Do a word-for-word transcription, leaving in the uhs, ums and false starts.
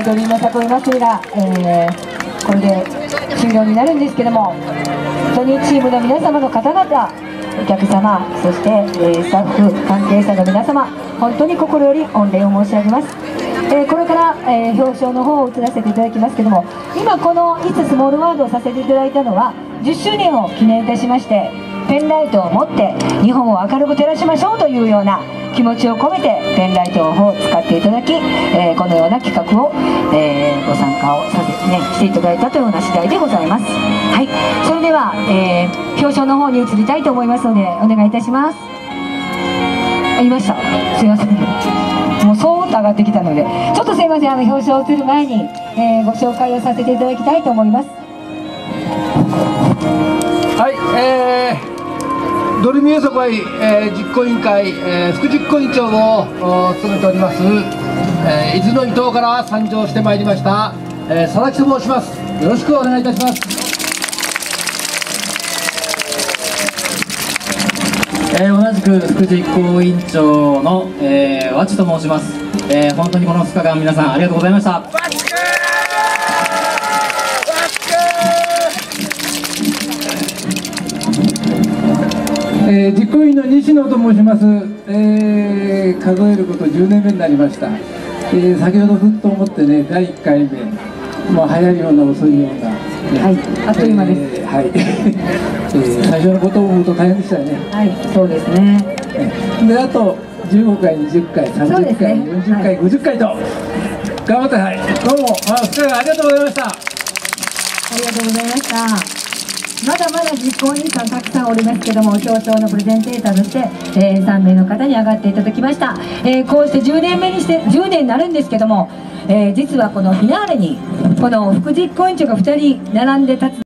ドリームよさこい祭りが、えー、これで終了になるんですけども、本当にチームの皆様の方々、お客様、そして、えー、スタッフ関係者の皆様、本当に心より御礼を申し上げます。えー、これから、えー、表彰の方を移らせていただきますけども、今このいつスモールワールドをさせていただいたのはじゅっしゅうねんを記念いたしまして、ペンライトを持って日本を明るく照らしましょうというような気持ちを込めてペンライトを使っていただき、えー、このような企画を、えー、ご参加をさせ、ね、していただいたというような次第でございます。はい、それでは、えー、表彰の方に移りたいと思いますのでお願いいたします。言いました、すいません、もうそーっと上がってきたので、ちょっとすいません、あの表彰を移る前に、えー、ご紹介をさせていただきたいと思います。 はい、えー、ドリームよさこい、えー、実行委員会、えー、副実行委員長を務めております、えー、伊豆の伊東から参上してまいりました、えー、佐々木と申します。よろしくお願いいたします。 えー、同じく副実行委員長の、えー、和知と申します。えー、本当にこのふつかかん皆さんありがとうございました。 えー、実行委員の西野と申します。えー、数えることじゅうねんめになりました。えー、先ほどふっと思ってね、だいいっかいめ、もう早いような遅いような、ね、 はい、あっという間です。 えー、はい、えー、最初のことを思うと大変でしたよね。 はい、そうですね。 で、あとじゅうごかい、にじゅっかい、さんじゅっかい、ね、よんじゅっかい、はい、ごじゅっかいと頑張って、はい、どうもふつかかんありがとうございました。 ありがとうございました。まだまだ実行委員さんたくさんおりますけども、表彰のプレゼンテーターとして、えー、さんめいの方に上がっていただきました。えー、こうしてじゅうねんめにしてじゅうねんになるんですけども、えー、実はこのフィナーレにこの副実行委員長がふたり並んで立つ